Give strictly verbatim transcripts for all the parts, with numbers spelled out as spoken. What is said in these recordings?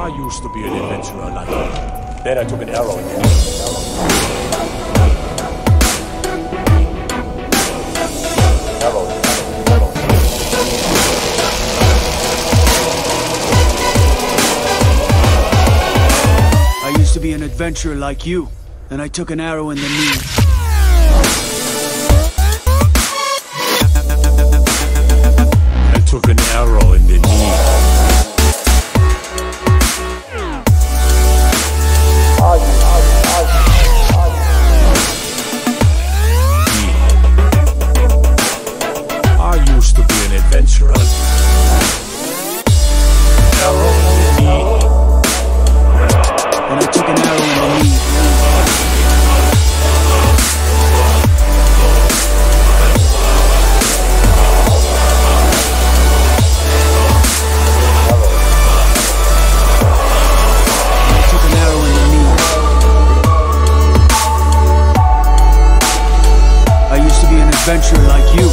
I used to be an adventurer like you. Then I took an arrow in the knee. Arrow. Arrow. I used to be an adventurer like you. Then I took an arrow in the knee. I took an arrow in the knee. I used to be an adventurer. Arrow in the knee. And I took an arrow in the knee. Adventure like you.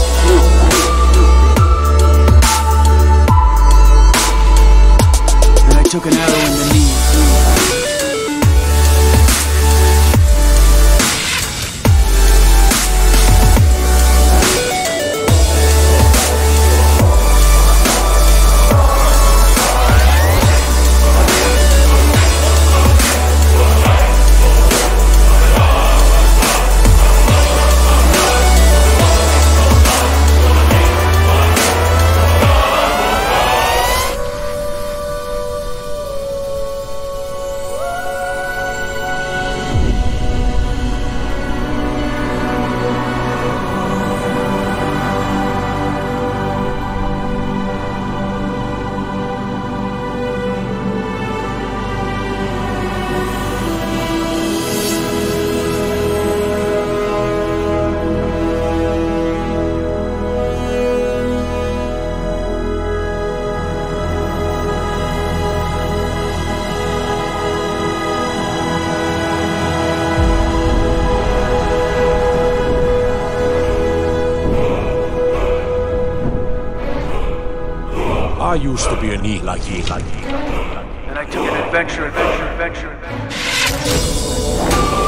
And I took an arrow in the knee. I used to be a knee like you, like you. And I took an adventure, adventure, adventure, adventure.